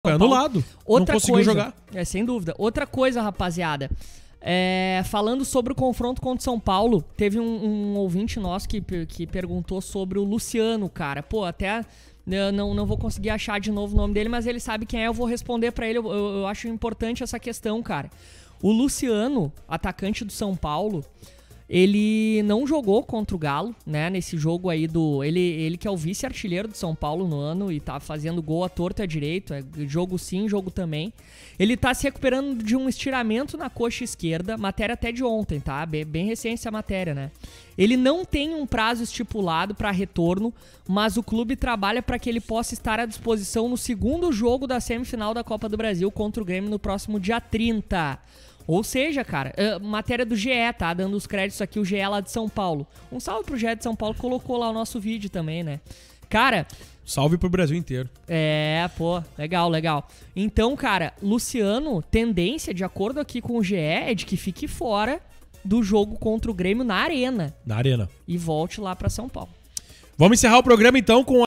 Foi anulado. Não conseguiu jogar. Sem dúvida. Outra coisa, rapaziada. Falando sobre o confronto contra o São Paulo, teve um ouvinte nosso que perguntou sobre o Luciano, cara. Pô, até não vou conseguir achar de novo o nome dele, mas ele sabe quem é, eu vou responder pra ele. Eu acho importante essa questão, cara. O Luciano, atacante do São Paulo, ele não jogou contra o Galo, né, nesse jogo aí ele que é o vice-artilheiro do São Paulo no ano e tá fazendo gol à torta e à direita, jogo sim, jogo também. Ele tá se recuperando de um estiramento na coxa esquerda, matéria até de ontem, tá? Bem recente essa matéria, né? Ele não tem um prazo estipulado para retorno, mas o clube trabalha para que ele possa estar à disposição no segundo jogo da semifinal da Copa do Brasil contra o Grêmio no próximo dia 30. Ou seja, cara, matéria do GE, tá? Dando os créditos aqui, o GE lá de São Paulo. Um salve pro GE de São Paulo, colocou lá o nosso vídeo também, né? Cara... Salve pro Brasil inteiro. Legal. Então, cara, Luciano, tendência, de acordo aqui com o GE, é de que fique fora do jogo contra o Grêmio na Arena. Na Arena. E volte lá pra São Paulo. Vamos encerrar o programa, então, com